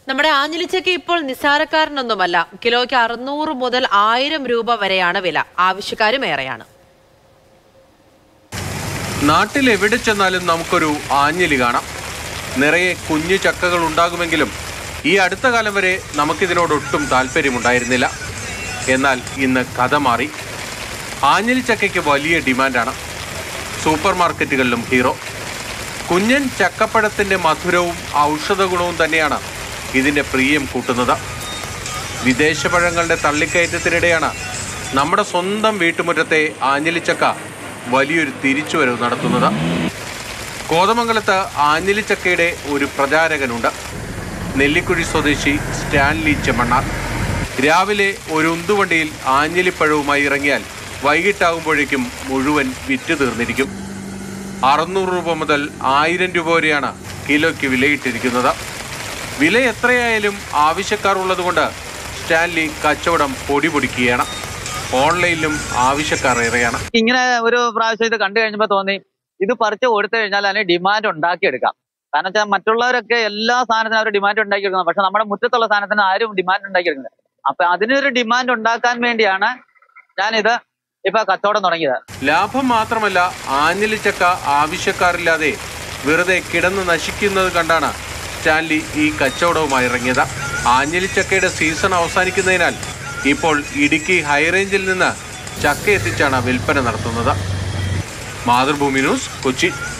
നമ്മുടെ ആഞ്ഞിലിച്ചയ്ക്ക് ഇപ്പോൾ നിസ്സാരക്കാരനൊന്നുമല്ല. കിലോയ്ക്ക് 600 മുതൽ 1000 രൂപ വരെയാണ് വില. ആവശ്യക്കാരും ഏറെയാണ്. നാട്ടിൽ എവിടെ ചെന്നാലും നമുക്കൊരു ആഞ്ഞിലി കാണാം. നിറയെ കുഞ്ഞു ചക്കകൾ ഉണ്ടാകുമെങ്കിലും ഈ അടുത്ത കാലം വരെ നമുക്കിതിനോടൊട്ടും താല്പര്യമുണ്ടായിരുന്നില്ല. എന്നാൽ ഇന്ന് കഥ മാറി. ആഞ്ഞിലി ചക്കയ്ക്ക് വലിയ ഡിമാൻഡാണ്. Super മാർക്കറ്റുകളിലും hero. കുഞ്ഞൻ ചക്കപ്പഴത്തിൻ്റെ മധുരവും ഔഷധ ഗുണവും തന്നെയാണ് ഇതിൻ്റെ പ്രിയം കൂട്ടുന്നത്. വിദേശ പഴങ്ങളുടെ തള്ളിക്കയറ്റത്തിനിടെയാണ് നമ്മുടെ സ്വന്തം വീട്ടുമുറ്റത്തെ ആഞ്ഞിലിച്ചക്ക വലിയൊരു തിരിച്ചുവരവ് നടത്തുന്നത്. കോതമംഗലത്ത് ആഞ്ഞിലിച്ചക്കയുടെ ഒരു പ്രചാരകനുണ്ട്, നെല്ലിക്കുഴി സ്വദേശി സ്റ്റാൻലി ചെമ്മണ്ണാർ. രാവിലെ ഒരു ഉന്തുവണ്ടിയിൽ ആഞ്ഞിലിപ്പഴവുമായി ഇറങ്ങിയാൽ വൈകിട്ടാകുമ്പോഴേക്കും മുഴുവൻ വിറ്റ് തീർന്നിരിക്കും. 600 രൂപ മുതൽ 1000 രൂപ വരെയാണ് കിലോയ്ക്ക് വിലയിട്ടിരിക്കുന്നത്. വില എത്രയായാലും ആവശ്യക്കാർ ഉള്ളതുകൊണ്ട് സ്റ്റാൻലി കച്ചവടം പൊടിപൊടിക്കുകയാണ്. ഓൺലൈനിലും ആവശ്യക്കാർ ഏറെയാണ്. ഇങ്ങനെ ഒരു പ്രാവശ്യം ഇത് കണ്ടു കഴിഞ്ഞപ്പോൾ തോന്നി, ഇത് പറിച്ച് കൊടുത്തു കഴിഞ്ഞാൽ അതിന് ഡിമാൻഡ് ഉണ്ടാക്കിയെടുക്കാം. കാരണം വെച്ചാൽ മറ്റുള്ളവരൊക്കെ എല്ലാ സാധനത്തിനും അവർ ഡിമാൻഡ് ഉണ്ടാക്കിയെടുക്കുന്നത്, പക്ഷെ നമ്മുടെ മുറ്റത്തുള്ള സാധനത്തിന് ആരും ഡിമാൻഡ് ഉണ്ടാക്കിയെടുക്കുന്നത്. അപ്പൊ അതിനൊരു ഡിമാൻഡ് ഉണ്ടാക്കാൻ വേണ്ടിയാണ് ഞാനിത് ഇപ്പൊ കച്ചവടം തുടങ്ങിയത്. ലാഭം മാത്രമല്ല, ആഞ്ഞിലിച്ചക്ക ആവശ്യക്കാരില്ലാതെ വെറുതെ കിടന്ന് നശിക്കുന്നത് കണ്ടാണ് സ്റ്റാൻലി ഈ കച്ചവടവുമായി ഇറങ്ങിയത്. ആഞ്ഞിലിച്ചക്കയുടെ സീസൺ അവസാനിക്കുന്നതിനാൽ ഇപ്പോൾ ഇടുക്കി ഹൈറേഞ്ചിൽ നിന്ന് ചക്ക എത്തിച്ചാണ് വിൽപ്പന നടത്തുന്നത്. മാതൃഭൂമി ന്യൂസ്, കൊച്ചി.